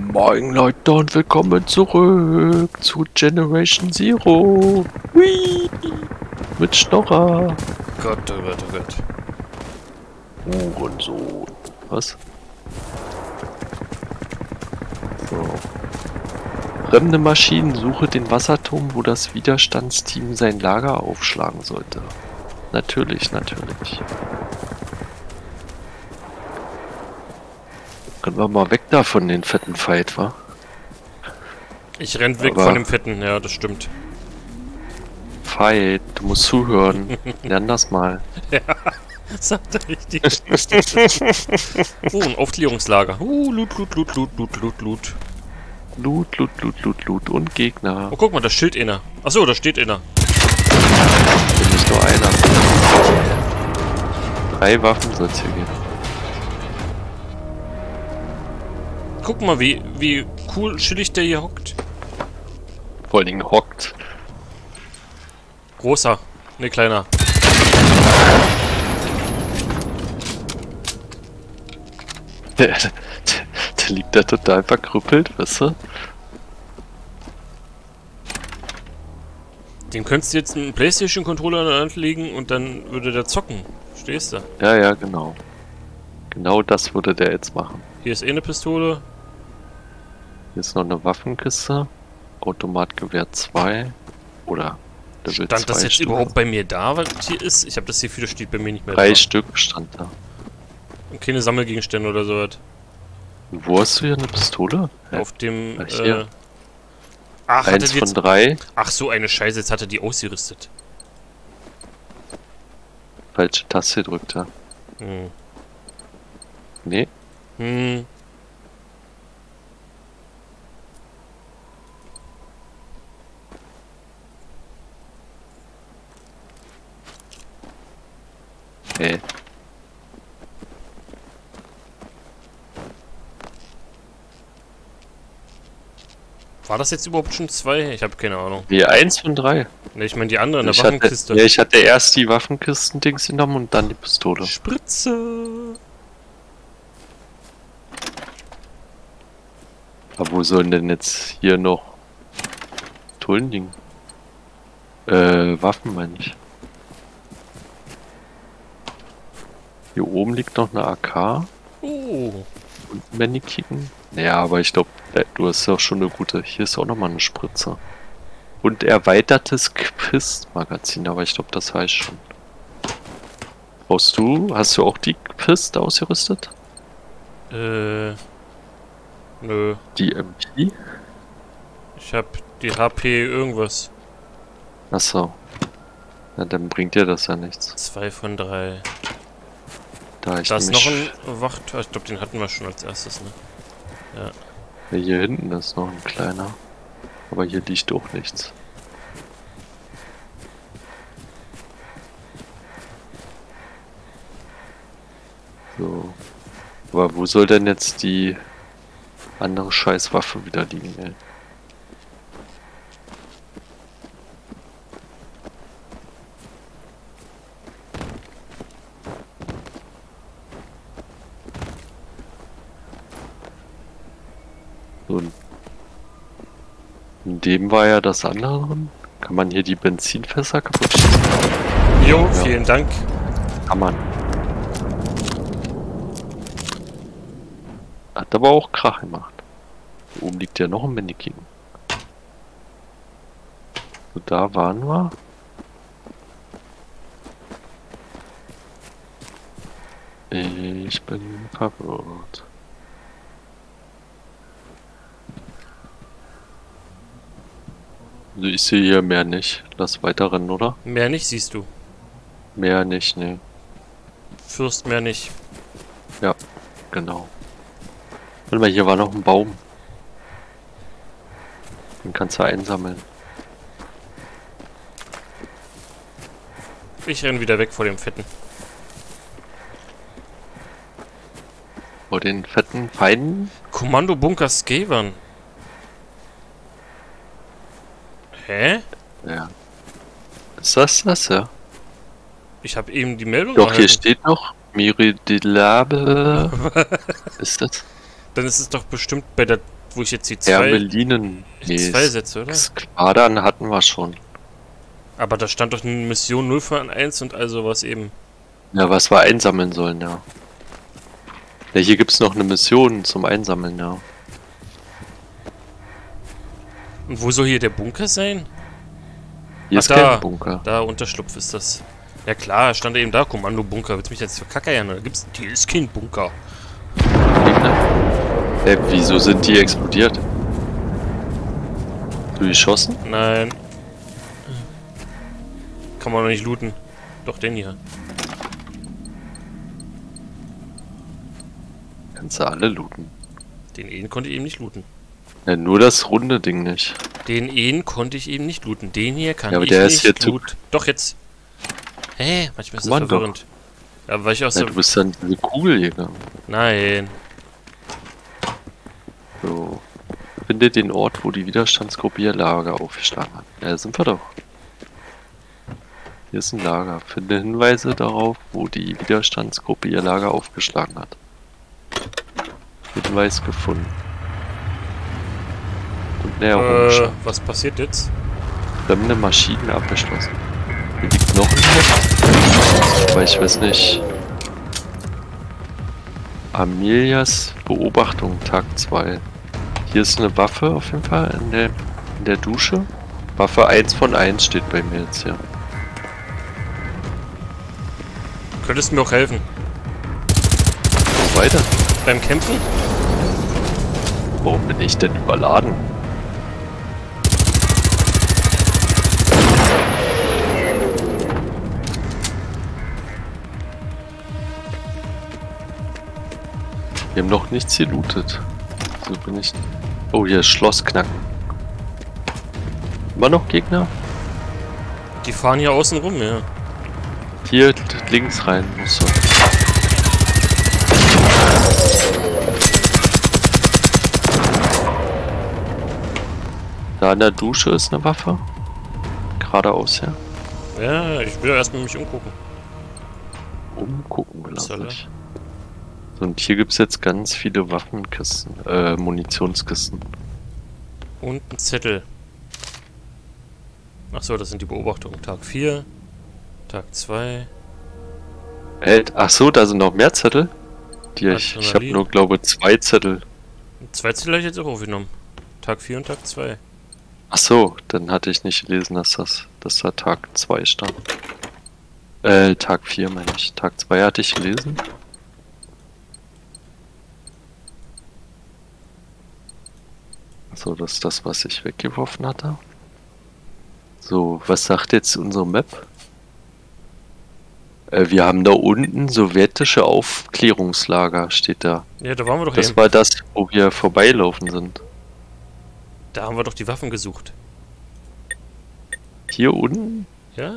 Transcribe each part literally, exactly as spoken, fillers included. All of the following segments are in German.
Moin Leute und willkommen zurück zu Generation Zero. Hui. Mit Schnorrer. Gott, oh Gott, oh Gott. Uhrensohn. Was? So. Fremde Maschinen, suche den Wasserturm, wo das Widerstandsteam sein Lager aufschlagen sollte. Natürlich, natürlich. Können wir mal weg da von den fetten Fight, wa? Ich renn weg Aber von dem Fetten, ja, das stimmt. Fight, du musst zuhören. Lern das mal. Ja, sagt er richtig. Oh, ein Aufklärungslager. Uh, Loot, Loot, Loot, Loot, Loot, Loot, Loot. Loot, Loot, Loot, Loot, Loot und Gegner. Oh, guck mal, da steht einer. Achso, da steht einer. Bin nicht nur einer. Drei Waffen soll es hier geben. Guck mal, wie, wie cool chillig der hier hockt. Vor allen Dingen hockt. Großer, ne, kleiner. Der, der, der liegt da total verkrüppelt, weißt du? Den könntest du jetzt einen PlayStation-Controller in der Hand legen und dann würde der zocken. Stehst du? Ja, ja, genau. Genau das würde der jetzt machen. Hier ist eh eine Pistole. Hier ist noch eine Waffenkiste. Automatgewehr zwei. Oder Level Stand das zwei jetzt Stück. überhaupt bei mir da, was hier ist? Ich habe das hier für, das steht bei mir nicht mehr Drei da. Stück stand da. Und keine Sammelgegenstände oder sowas. Und wo hast du hier eine Pistole? Hä? Auf dem, Ach, hier. äh... Ach, hat er Eins die von jetzt... drei. Ach so, eine Scheiße, jetzt hat er die ausgerüstet. Falsche Taste gedrückt, ja. Hm. Nee. Hm. Nee. War das jetzt überhaupt schon zwei? Ich habe keine Ahnung. Wie eins von drei. Ne, ich meine die andere in der Ich hatte, Waffenkiste. ja, ich hatte erst die Waffenkisten-Dings genommen und dann die Pistole. Spritze! Aber wo sollen denn jetzt hier noch Tullen liegen? Äh, Waffen meine ich. Hier oben liegt noch eine A K Oh! und ein Manikin. Naja, aber ich glaube, du hast ja auch schon eine gute. Hier ist auch nochmal eine Spritze. Und erweitertes Pist-Magazin, aber ich glaube, das heißt schon. Brauchst du? Hast du auch die Pist ausgerüstet? Äh... Nö. Die M P? Ich hab die H P irgendwas. Achso. Na, dann bringt dir das ja nichts. Zwei von drei. Da ich Da ist noch nämlich- ein Wachtürm. Ich glaube, den hatten wir schon als erstes, ne? Ja. Ja, hier hinten ist noch ein kleiner. Aber hier liegt auch nichts. So. Aber wo soll denn jetzt die andere Scheißwaffe wieder liegen, ey? So. In dem war ja das andere drin. Kann man hier die Benzinfässer kaputt schießen? Jo, Ja. vielen Dank. Kann man. Hat aber auch Krach gemacht. Hier oben liegt ja noch ein Manikin. So, da waren wir. Ich bin verwirrt. Also ich sehe hier mehr nicht. Lass weiter rennen, oder? Mehr nicht, siehst du. Mehr nicht, ne. Fürst mehr nicht. Ja, genau. Warte mal, hier war noch ein Baum. Den kannst du einsammeln. Ich renn wieder weg vor dem Fetten. Vor den fetten Feinden. Kommando Bunker Skavern. Hä? Ja. Ist das das, ja? Ich habe eben die Meldung Doch, hier erhalten. steht noch Miridilable. Ist das? Dann ist es doch bestimmt bei der wo ich jetzt die zwei, Hermelinen. Nee, zwei setze, oder? Squadern hatten wir schon. Aber da stand doch eine Mission null von eins und all sowas eben. Ja, was wir einsammeln sollen, ja. Ja, hier gibt's noch eine Mission zum Einsammeln, ja. Und wo soll hier der Bunker sein? Hier Ach, ist da. kein Bunker. Da, Unterschlupf ist das. Ja klar, stand eben da, Kommando-Bunker. Willst du mich jetzt verkackern? Da gibt's, hier ist kein Bunker. Äh, wieso sind die explodiert? Du geschossen? Nein. Kann man noch nicht looten. Doch, den hier. Kannst du alle looten. Den Ehen konnte ich eben nicht looten. Ja, nur das runde Ding nicht. Den Ehen konnte ich eben nicht looten. Den hier kann Ja, aber ich der ist nicht hier zu- looten. Doch, jetzt. Hä? Manchmal ist das Mann, verwirrend. Ja, weil ich aus Ja, der... du bist dann diese Kugel gegangen. Nein. So. Finde den Ort, wo die Widerstandsgruppe ihr Lager aufgeschlagen hat. Ja, da sind wir doch. Hier ist ein Lager. Finde Hinweise darauf, wo die Widerstandsgruppe ihr Lager aufgeschlagen hat. Hinweis gefunden. Und näher Äh, rumschauen. was passiert jetzt? Fremde Maschinen abgeschlossen. Hier liegt noch ein Heft. Aber ich weiß nicht. Amelias Beobachtung, Tag zwei. Hier ist eine Waffe auf jeden Fall in der, in der Dusche. Waffe eins von eins steht bei mir jetzt hier. Könntest du mir auch helfen? Wo weiter? Beim Kämpfen? Warum bin ich denn überladen? Wir haben noch nichts gelootet. So bin ich. Oh, hier ist Schloss knacken. Immer noch Gegner? Die fahren hier außen rum, ja. Hier links rein musst du. Da in der Dusche ist eine Waffe. Geradeaus, ja. Ja, ich will erstmal mich umgucken. Umgucken Was soll glaube ich. So, und hier gibt es jetzt ganz viele Waffenkisten, äh, Munitionskisten. Und ein Zettel. Achso, das sind die Beobachtungen. Tag vier, Tag zwei. Äh, ach so, da sind noch mehr Zettel. Die ich, ich habe Adrenalin. nur, glaube zwei Zettel. Zwei Zettel habe ich jetzt auch aufgenommen. Tag vier und Tag zwei. Ach so, dann hatte ich nicht gelesen, dass das, dass da Tag zwei stand. Äh, Tag vier meine ich. Tag zwei hatte ich gelesen. So, das ist das, was ich weggeworfen hatte. So, was sagt jetzt unsere Map? Äh, wir haben da unten sowjetische Aufklärungslager, steht da. Ja, da waren wir doch Das eben. war das, wo wir vorbeilaufen sind. Da haben wir doch die Waffen gesucht. Hier unten? Ja.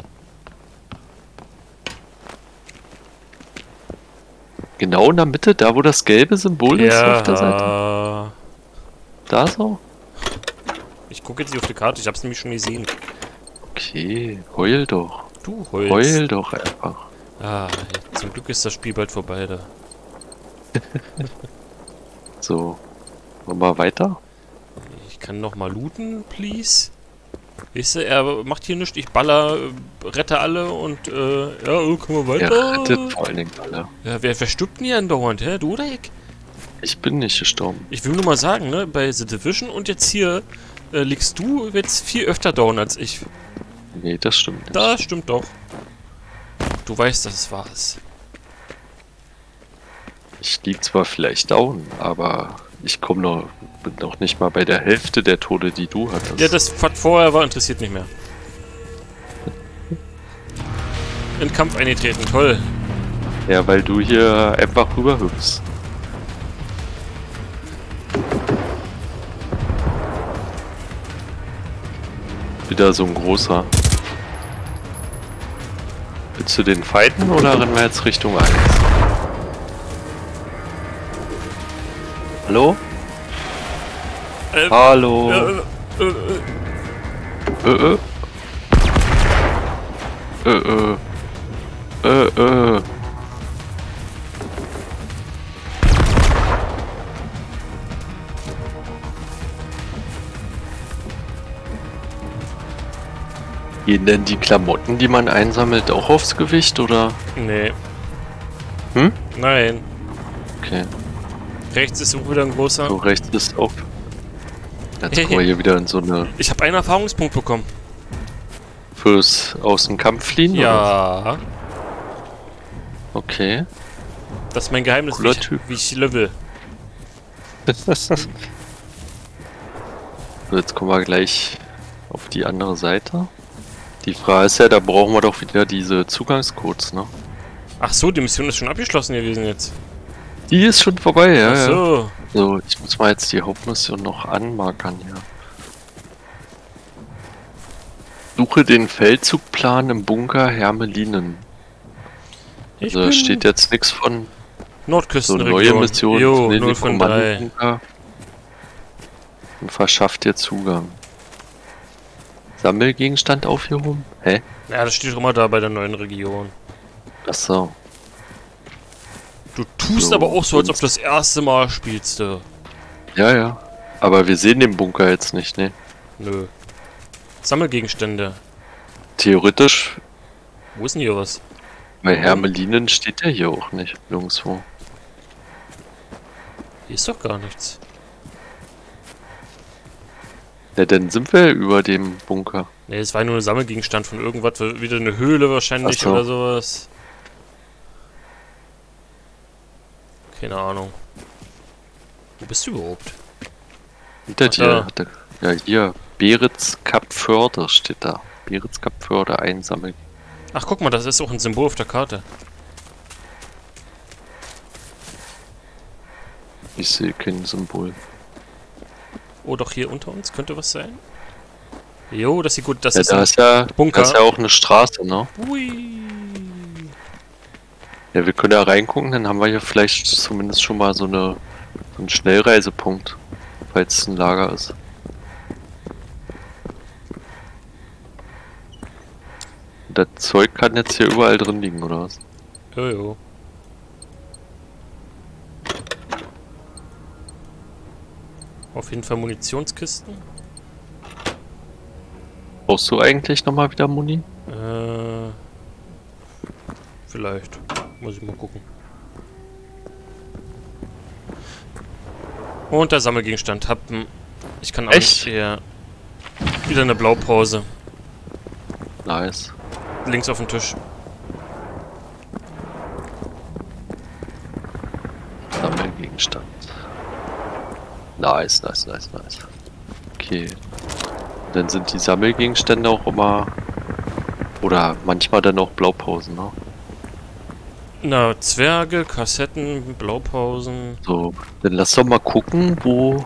Genau in der Mitte, da wo das gelbe Symbol ist Ja. auf der Seite. Da so? Ich gucke jetzt nicht auf die Karte, ich hab's nämlich schon gesehen. Okay, heul doch. Du heulst. Heul doch einfach. Ah, zum Glück ist das Spiel bald vorbei da. So. Wollen wir weiter? Ich kann noch mal looten, please. Weißt du, er macht hier nichts, ich baller, äh, rette alle und, äh, ja, oh, kommen wir Er weiter. rettet vor allen Dingen alle. Ja, wer, wer stirbt denn hier andauernd, hä? Du oder ich? Ich bin nicht gestorben. Ich will nur mal sagen, ne, bei The Division und jetzt hier äh, liegst du jetzt viel öfter down als ich. Nee, das stimmt nicht. Das stimmt doch. Du weißt, dass es wahr ist. Ich lieg zwar vielleicht down, aber ich komme noch, bin noch nicht mal bei der Hälfte der Tode, die du hattest. Ja, das, was vorher war, interessiert mich mehr. In Kampf eingetreten, toll. Ja, weil du hier einfach rüber hüpfst. Wieder so ein großer. Willst du den fighten oder rennen wir jetzt Richtung eins? Hallo? Äh, Hallo? äh, äh, äh, Äh, äh. Äh, äh. Äh, äh. Gehen denn die Klamotten, die man einsammelt, auch aufs Gewicht, oder? Nee. Hm? Nein. Okay. Rechts ist auch wieder ein großer. So, rechts ist auch... Jetzt kommen wir hier wieder in so eine... Ich habe einen Erfahrungspunkt bekommen. Fürs aus dem Kampf fliehen? Ja. Oder? Okay. Das ist mein Geheimnis, wie Cooler ich, Typ. wie ich level. So, jetzt kommen wir gleich auf die andere Seite. Die Frage ist ja, da brauchen wir doch wieder diese Zugangscodes, ne? Ach so, die Mission ist schon abgeschlossen gewesen jetzt. Die ist schon vorbei, ja. Ach so. Ja. So, ich muss mal jetzt die Hauptmission noch anmarkern hier. Suche den Feldzugplan im Bunker Hermelinen. Ich Also da bin steht jetzt nichts von so Nordküstenregion. neue Missionen. Jo, Nee, null die von drei. Kommandobunker. Und verschafft dir Zugang. Sammelgegenstand aufgehoben? Hä? Ja, das steht immer da bei der neuen Region. Achso. Du tust So, aber auch so, als ob und- du das erste Mal spielst du. Ja, ja. Aber wir sehen den Bunker jetzt nicht, ne? Nö. Sammelgegenstände. Theoretisch, Wo ist denn hier was? bei Hermelinen steht der hier auch nicht, nirgendwo. Hier ist doch gar nichts. Ja, dann sind wir über dem Bunker. Ne, es war nur ein Sammelgegenstand von irgendwas, wieder eine Höhle wahrscheinlich Ach so. oder sowas. Keine Ahnung. Wo bist du überhaupt? Hinter Ach, dir da. hat er, ja hier, Beritz Kapförde steht da. Beritz Kapförde einsammeln. Ach, guck mal, das ist auch ein Symbol auf der Karte. Ich sehe kein Symbol. Oh, doch hier unter uns könnte was sein. Jo, das sieht gut, das Ja, ist da ein ist ja, Bunker. da ist ja auch eine Straße, ne? Ui. Ja, wir können da reingucken, dann haben wir hier vielleicht zumindest schon mal so eine so einen Schnellreisepunkt, falls es ein Lager ist. Und das Zeug kann jetzt hier überall drin liegen, oder was? Jojo. Auf jeden Fall Munitionskisten. Brauchst du eigentlich nochmal wieder Muni? Äh. Vielleicht. Muss ich mal gucken. Und der Sammelgegenstand. Hab ein. Ich kann auch Echt? Ja. Wieder eine Blaupause. Nice. Links auf dem Tisch. Sammelgegenstand. Nice, nice, nice, nice. Okay. Dann sind die Sammelgegenstände auch immer... Oder manchmal dann auch Blaupausen, ne? Na, Zwerge, Kassetten, Blaupausen. So, dann lass doch mal gucken, wo...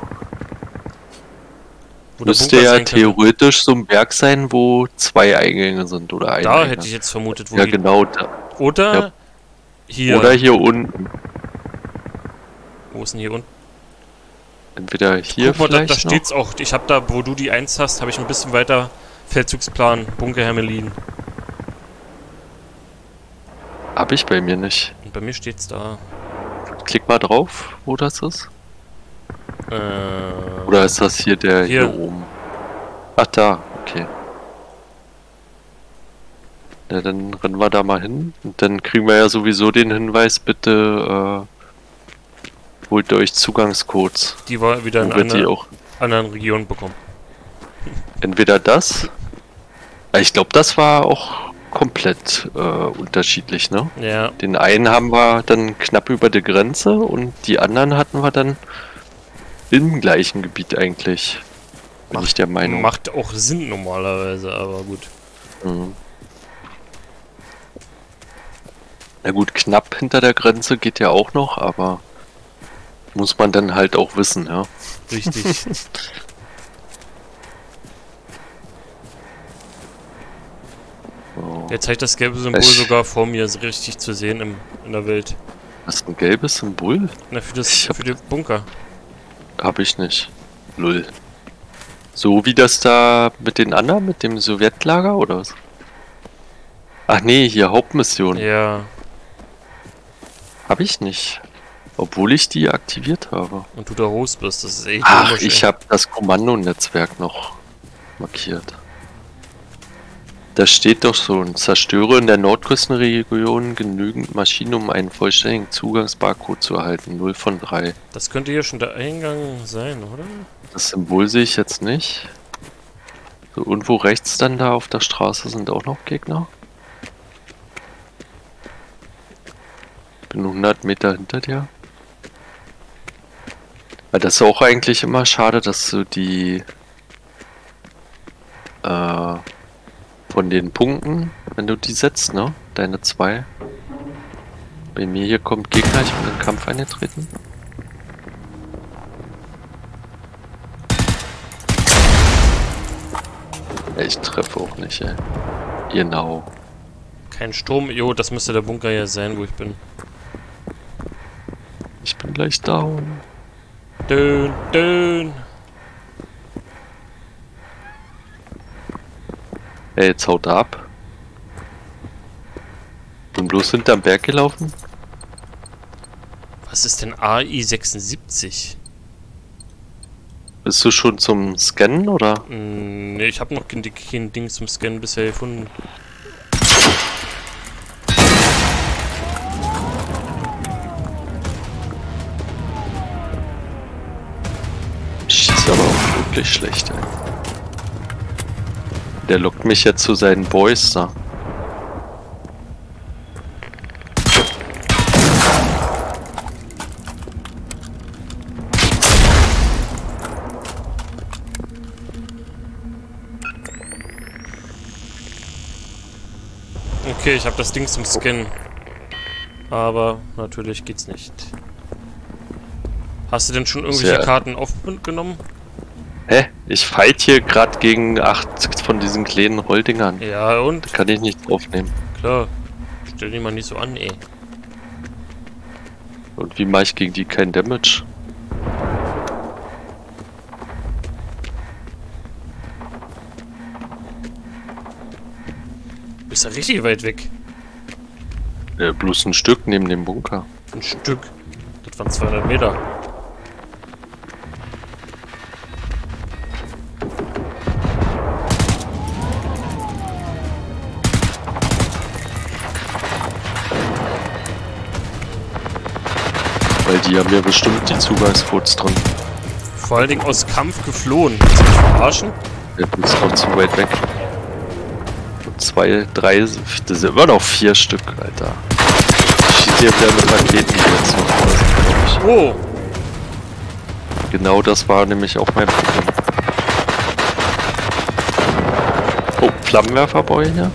Wo der Müsste Bunker ja sein könnte. theoretisch so ein Berg sein, wo zwei Eingänge sind oder ein Da Eingang. hätte ich jetzt vermutet, wo Ja, die. genau. Da. Oder Ja. hier. Oder hier unten. Wo ist denn hier unten? Entweder hier Guck mal, da, vielleicht da noch. steht's auch. Ich habe da, wo du die eins hast, habe ich ein bisschen weiter Feldzugsplan, Bunker Hermelin. Hab ich bei mir nicht. Und bei mir steht's da. Klick mal drauf, wo das ist. Äh, Oder ist das hier der hier, Hier. oben? Ach da, okay. Na, dann rennen wir da mal hin. Und dann kriegen wir ja sowieso den Hinweis, bitte äh, holt euch Zugangscodes. die war wieder in Dann wird die einer auch anderen Region bekommen. entweder das. Ah, Ich glaube, das war auch komplett äh, unterschiedlich, ne? Ja, Den einen haben wir dann knapp über der Grenze und die anderen hatten wir dann im gleichen Gebiet eigentlich. Bin ich der Meinung. macht auch Sinn normalerweise, aber gut. Mhm. Na gut, knapp hinter der Grenze geht ja auch noch, aber muss man dann halt auch wissen, ja. Richtig. So. Jetzt zeigt das gelbe Symbol Ich- sogar vor mir so richtig zu sehen im, in der Welt. Das ist ein gelbes Symbol? Na, für, das, Ich hab- für den Bunker. Hab ich nicht. Null. So wie das da mit den anderen, mit dem Sowjetlager oder was? Ach nee, hier Hauptmission. Ja, Hab ich nicht. Obwohl ich die aktiviert habe. und du der Host bist, das ist echt Ach, komisch, ich ey. habe das Kommandonetzwerk noch markiert. Da steht doch so, zerstöre in der Nordküstenregion genügend Maschinen, um einen vollständigen Zugangsbarcode zu erhalten. null von drei. Das könnte hier schon der Eingang sein, oder? Das Symbol sehe ich jetzt nicht. So, irgendwo rechts dann da auf der Straße sind auch noch Gegner. Bin hundert Meter hinter dir. Weil das ist auch eigentlich immer schade, dass du die äh, von den Punkten, wenn du die setzt, ne? Deine zwei. Bei mir hier kommt Gegner, ich bin in den Kampf eingetreten. Ich treffe auch nicht, ey. Genau. Kein Strom. Jo, das müsste der Bunker ja sein, wo ich bin. Ich bin gleich down. Dön, dön. Ey, jetzt haut ab. Bin bloß hinterm Berg gelaufen. Was ist denn A I sechsundsiebzig? Bist du schon zum Scannen, oder? Hm, nee, ich habe noch kein, kein Ding zum Scannen bisher gefunden. Schießt aber auch wirklich schlecht, ey. Der lockt mich jetzt zu seinen Boys da. Okay, ich habe das Ding zum Scannen. Aber natürlich geht's nicht. Hast du denn schon irgendwelche Sehr. Karten aufgenommen? Hä? Ich fight hier gerade gegen acht von diesen kleinen Rolldingern. Ja, und? Da kann ich nicht aufnehmen. Klar. Stell dich mal nicht so an, ey. Und wie mache ich gegen die kein Damage? Du bist ja richtig weit weg. Äh, bloß ein Stück neben dem Bunker. Ein Stück. Das waren zweihundert Meter. Weil die haben ja bestimmt die Zugangscodes drin. Vor allen Dingen aus Kampf geflohen. Willst du mich verarschen? Der ist noch zu weit weg. Und zwei, drei, das sind immer noch vier Stück, Alter. Ich schieße hier wieder mit Raketen, die jetzt noch da sind, glaub Oh! ich. Genau das war nämlich auch mein Problem. Oh, Flammenwerferboy hier.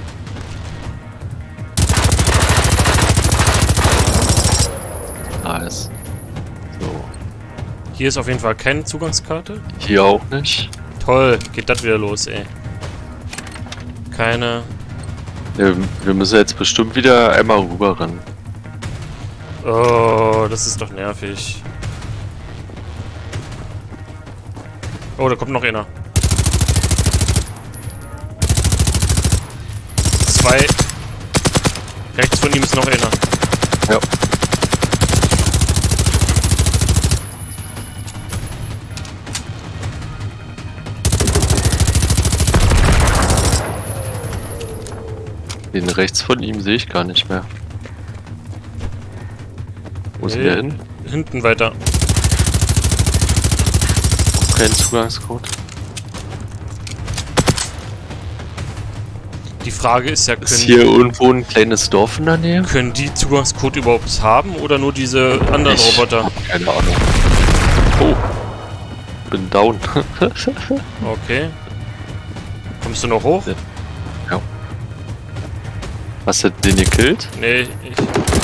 Nice. So. Hier ist auf jeden Fall keine Zugangskarte. Hier auch nicht. Toll, geht das wieder los, ey. Keine. Wir, wir müssen jetzt bestimmt wieder einmal rüber rennen. Oh, das ist doch nervig. Oh, da kommt noch einer. Zwei. Rechts von ihm ist noch einer. Ja. Den rechts von ihm sehe ich gar nicht mehr. Wo ist Nee. der hin? Hinten weiter. Kein Zugangscode. Die Frage ist ja, Ist können, hier irgendwo ein kleines Dorf in der Nähe? können die Zugangscode überhaupt haben oder nur diese anderen Ich Roboter? hab keine Ahnung. Oh. Bin down. Okay. Kommst du noch hoch? Ja. Ja. Hast du den gekillt? Nee, ich...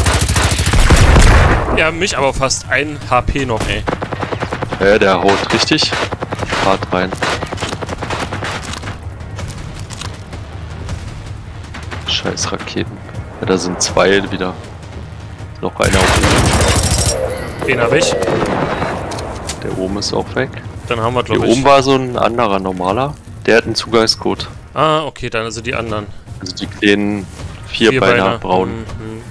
Ja, mich aber fast ein H P noch, ey. Ja, der haut richtig hart rein. Scheiß Raketen. Ja, da sind zwei wieder. Noch einer auf oben. Den hab ich. Der oben ist auch weg. Dann haben wir, Hier glaube ich... oben war so ein anderer normaler. Der hat einen Zugangscode. Ah, okay, dann also die anderen. Also die kleinen Vierbeiner braun. Mhm.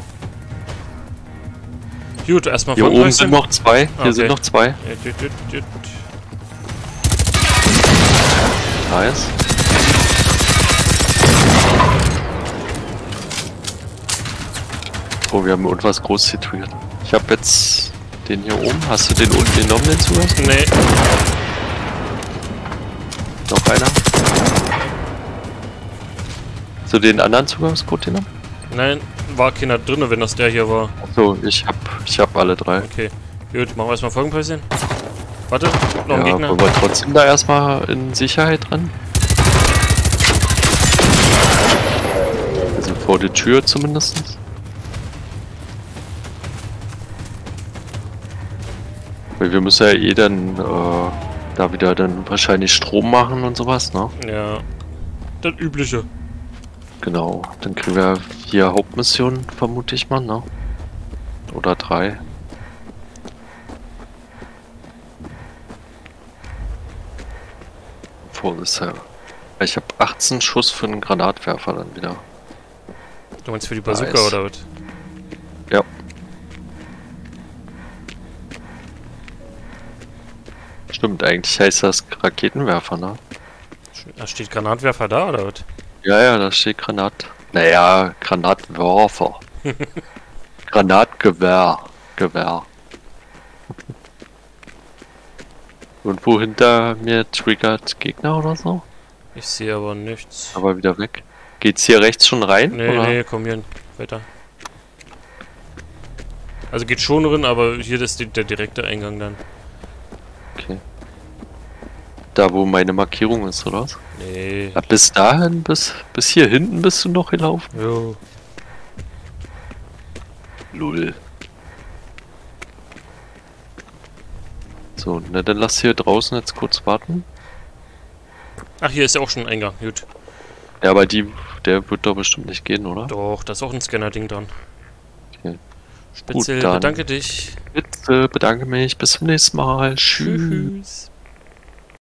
Gut, erstmal Hier von oben sind noch zwei. Hier Okay. sind noch zwei. Ja, tüt, tüt, tüt. Nice. Oh, wir haben irgendwas groß situiert. Ich habe jetzt den hier oben. Hast du den unten genommen, den Zugang? Nee. Noch einer? Hast du den anderen Zugangscode genommen? Nein, war keiner drin, wenn das der hier war. So, ich hab, ich hab alle drei. Okay. Gut, machen wir erstmal Folgenpäuschen. Warte, noch ein Ja, Gegner. wollen wir trotzdem da erstmal in Sicherheit dran? Also vor der Tür zumindest. Weil wir müssen ja eh dann äh, da wieder dann wahrscheinlich Strom machen und sowas, ne? Ja. Das Übliche. Genau. Dann kriegen wir vier Hauptmissionen, vermute ich mal, ne? Oder drei. Vor ist ja. Ich habe achtzehn Schuss für einen Granatwerfer dann wieder. Du meinst für die Bazooka Nice. oder was? Ja. Stimmt, eigentlich heißt das Raketenwerfer, ne? Da steht Granatwerfer da oder was? Ja, ja, da steht Granat. Naja, Granatwerfer. Granatgewehr. Gewehr. Irgendwo hinter mir triggert Gegner oder so. Ich sehe aber nichts. Aber wieder weg. Geht's hier rechts schon rein? Nee, oder? nee, komm hier weiter. Also geht schon drin, aber hier ist die, der direkte Eingang dann. Okay. Da wo meine Markierung ist, oder was? Nee. Ja, bis dahin, bis, bis hier hinten bist du noch gelaufen? Jo. Lull. So, na dann lass hier draußen jetzt kurz warten. Ach, hier ist ja auch schon ein Eingang. Gut. Ja, aber die, der wird doch bestimmt nicht gehen, oder? Doch, da ist auch ein Scanner-Ding dran. Okay. Spitzel, dann. bedanke dich. Bitte, bedanke mich. Bis zum nächsten Mal. Tschüss. Tschüss.